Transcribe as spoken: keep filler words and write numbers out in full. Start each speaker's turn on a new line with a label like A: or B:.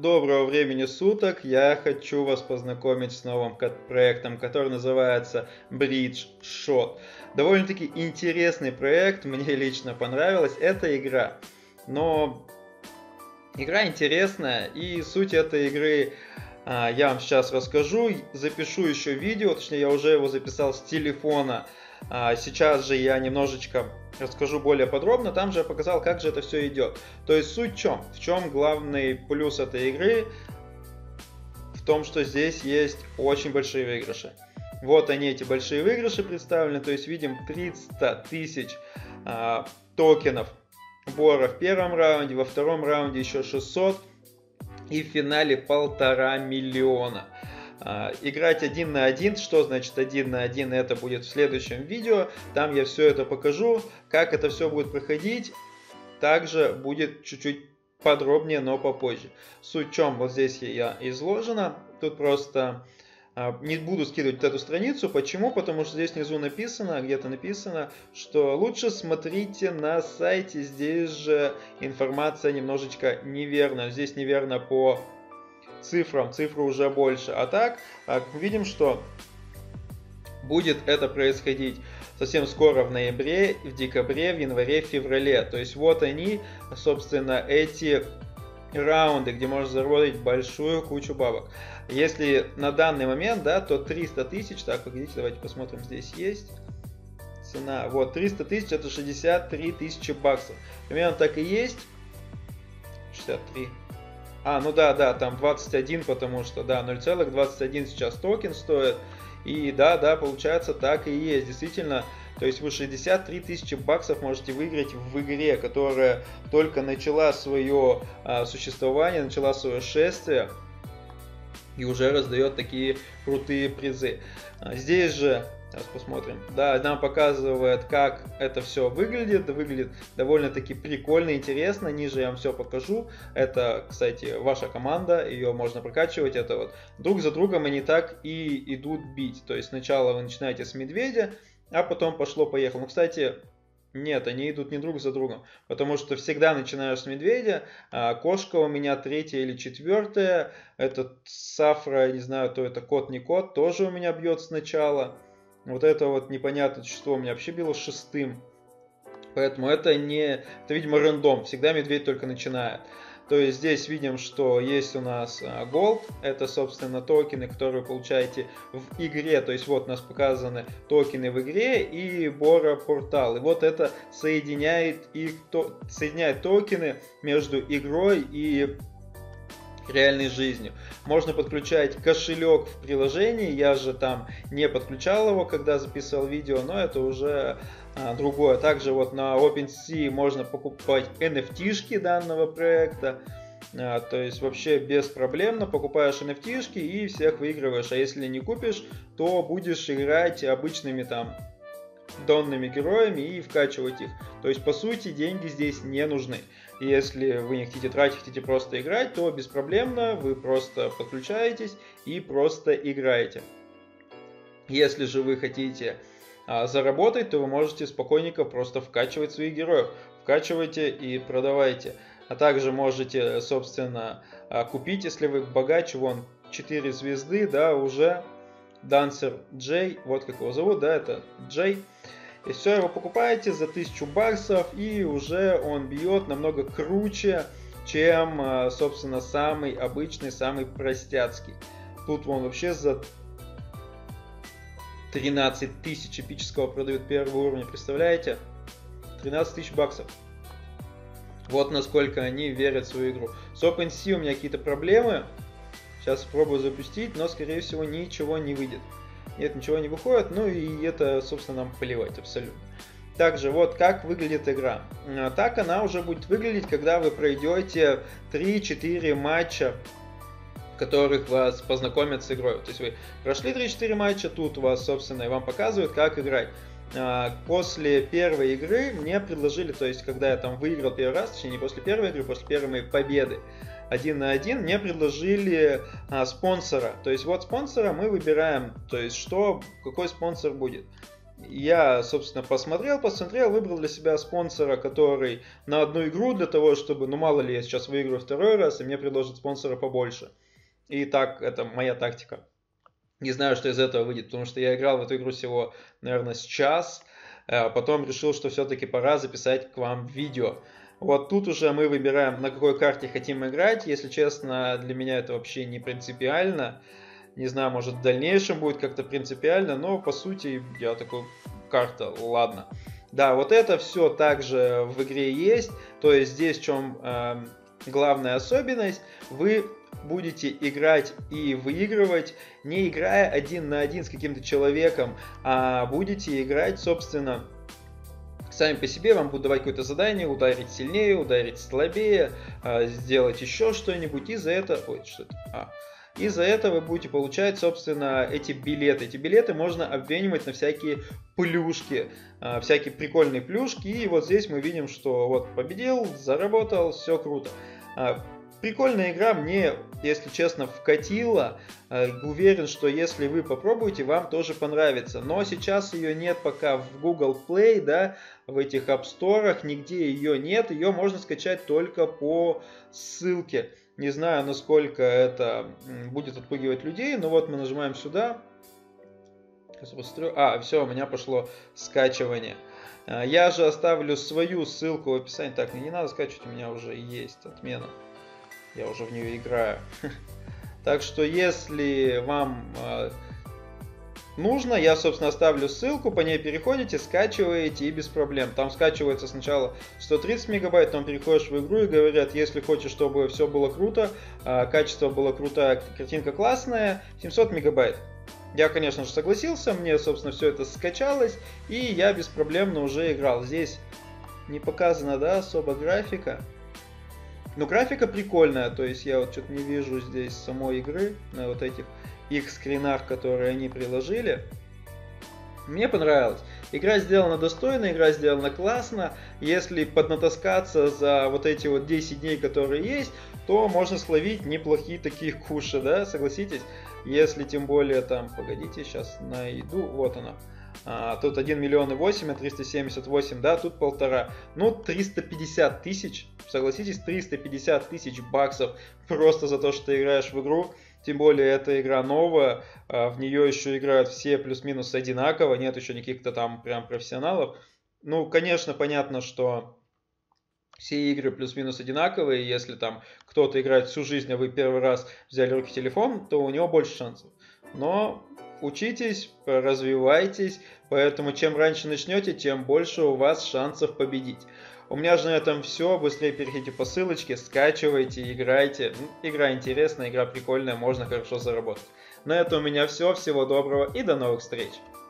A: доброго времени суток! Я хочу вас познакомить с новым проектом, который называется Bridge Shot. Довольно-таки интересный проект, мне лично понравилось. Это игра, но игра интересная, и суть этой игры а, я вам сейчас расскажу. Запишу еще видео, точнее я уже его записал с телефона. А, сейчас же я немножечко расскажу более подробно, там же я показал, как же это все идет. То есть суть в чем? В чем главный плюс этой игры? В том, что здесь есть очень большие выигрыши. Вот они, эти большие выигрыши представлены, то есть видим триста тысяч а, токенов Бора в первом раунде, во втором раунде еще шестьсот и в финале полтора миллиона. Играть один на один, что значит один на один, это будет в следующем видео, там я все это покажу, как это все будет проходить, также будет чуть-чуть подробнее, но попозже. Суть в чем, вот здесь я изложена, тут просто не буду скидывать эту страницу, почему? Потому что здесь внизу написано, где-то написано, что лучше смотрите на сайте, здесь же информация немножечко неверна, здесь неверно по цифрам, цифры уже больше. А так, видим, что будет это происходить совсем скоро в ноябре, в декабре, в январе, в феврале. То есть вот они, собственно, эти раунды, где можно заработать большую кучу бабок. Если на данный момент, да, то триста тысяч, так, погодите, давайте посмотрим, здесь есть цена. Вот, триста тысяч это шестьдесят три тысячи баксов. Примерно так и есть. шестьдесят три. А, ну да, да, там двадцать один, потому что, да, ноль целых двадцать один сейчас токен стоит. И да, да, получается, так и есть, действительно. То есть вы шестьдесят три тысячи баксов можете выиграть в игре, которая только начала свое а, существование, начала свое шествие. И уже раздает такие крутые призы. А, здесь же... Сейчас посмотрим. Да, нам показывает, как это все выглядит. Выглядит довольно-таки прикольно, интересно. Ниже я вам все покажу. Это, кстати, ваша команда. Ее можно прокачивать. Это вот друг за другом они так и идут бить. То есть сначала вы начинаете с медведя, а потом пошло-поехало. Ну, кстати, нет, они идут не друг за другом. Потому что всегда начинаешь с медведя. А кошка у меня третья или четвертая. Этот Сафра, не знаю, то это кот, не кот, тоже у меня бьет сначала. Вот это вот непонятное существо у меня вообще било шестым. Поэтому это не... Это, видимо, рандом. Всегда медведь только начинает. То есть здесь видим, что есть у нас Gold. Это, собственно, токены, которые вы получаете в игре. То есть вот у нас показаны токены в игре и Бора портал. И вот это соединяет, их, то, соединяет токены между игрой и реальной жизнью. Можно подключать кошелек в приложении, я же там не подключал его, когда записывал видео, но это уже а, другое. Также вот на OpenSea можно покупать эн эф ти-шки данного проекта, а, то есть вообще беспроблемно покупаешь эн эф ти-шки и всех выигрываешь, а если не купишь, то будешь играть обычными там донными героями и вкачивать их. То есть по сути деньги здесь не нужны. Если вы не хотите тратить, хотите просто играть, то беспроблемно вы просто подключаетесь и просто играете. Если же вы хотите а, заработать, то вы можете спокойненько просто вкачивать своих героев. Вкачивайте и продавайте. А также можете, собственно, а, купить, если вы богач, вон четыре звезды, да, уже Dancer Джей, вот как его зовут, да, это Джей. И все, его покупаете за тысячу баксов, и уже он бьет намного круче, чем, собственно, самый обычный, самый простяцкий. Тут он вообще за тринадцать тысяч эпического продают первого уровня, представляете? тринадцать тысяч баксов. Вот насколько они верят в свою игру. С OpenSea у меня какие-то проблемы. Сейчас попробую запустить, но, скорее всего, ничего не выйдет. Нет, ничего не выходит, ну и это, собственно, нам плевать абсолютно. Также, вот как выглядит игра. Так она уже будет выглядеть, когда вы пройдете три-четыре матча, в которых вас познакомят с игрой. То есть вы прошли три-четыре матча, тут вас, собственно, и вам показывают, как играть. После первой игры мне предложили, то есть когда я там выиграл первый раз, точнее не после первой игры, после первой моей победы, один на один, мне предложили а, спонсора. То есть вот спонсора мы выбираем, то есть что, какой спонсор будет. я, собственно, посмотрел, посмотрел, выбрал для себя спонсора, который на одну игру для того, чтобы, ну мало ли, я сейчас выиграю второй раз, и мне предложат спонсора побольше. И так, это моя тактика. Не знаю, что из этого выйдет, потому что я играл в эту игру всего, наверное, с час, а потом решил, что все-таки пора записать к вам видео. Вот тут уже мы выбираем, на какой карте хотим играть. Если честно, для меня это вообще не принципиально. Не знаю, может в дальнейшем будет как-то принципиально, но по сути я такой, карта, ладно. Да, вот это все также в игре есть. То есть здесь в чем э, главная особенность. Вы будете играть и выигрывать, не играя один на один с каким-то человеком, а будете играть, собственно, сами по себе. Вам будут давать какое-то задание, ударить сильнее, ударить слабее, сделать еще что-нибудь, и за это... Ой, что это? А. И за это вы будете получать, собственно, эти билеты. Эти билеты можно обменивать на всякие плюшки, всякие прикольные плюшки. И вот здесь мы видим, что вот победил, заработал, все круто. Прикольная игра, мне, если честно, вкатила. Уверен, что если вы попробуете, вам тоже понравится. Но сейчас ее нет пока в Google Play, да, в этих App Store, нигде ее нет. Ее можно скачать только по ссылке. Не знаю, насколько это будет отпугивать людей, но вот мы нажимаем сюда. А, все, у меня пошло скачивание. Я же оставлю свою ссылку в описании. Так, мне не надо скачивать, у меня уже есть отмена. Я уже в нее играю. Так что, если вам э, нужно, я, собственно, оставлю ссылку, по ней переходите, скачиваете и без проблем. Там скачивается сначала сто тридцать мегабайт, потом переходишь в игру и говорят, если хочешь, чтобы все было круто, э, качество было крутое, картинка классная, семьсот мегабайт. Я, конечно же, согласился, мне, собственно, все это скачалось, и я беспроблемно уже играл. Здесь не показана, да, особо графика. Но графика прикольная, то есть я вот что-то не вижу здесь самой игры на вот этих их скринах, которые они приложили. Мне понравилось. Игра сделана достойно, игра сделана классно. Если поднатаскаться за вот эти вот десять дней, которые есть, то можно словить неплохие такие куши, да, согласитесь? Если тем более там, погодите, сейчас найду, вот она. А, тут один миллион и восемь, а триста семьдесят восемь, да, тут полтора. Ну, триста пятьдесят тысяч, согласитесь, триста пятьдесят тысяч баксов просто за то, что ты играешь в игру. Тем более, эта игра новая, а в нее еще играют все плюс-минус одинаково, нет еще никаких-то там прям профессионалов. Ну, конечно, понятно, что все игры плюс-минус одинаковые, если там кто-то играет всю жизнь, а вы первый раз взяли в руки телефон, то у него больше шансов. Но учитесь, развивайтесь, поэтому чем раньше начнете, тем больше у вас шансов победить. У меня же на этом все, быстрее переходите по ссылочке, скачивайте, играйте. Игра интересная, игра прикольная, можно хорошо заработать. На этом у меня все, всего доброго и до новых встреч!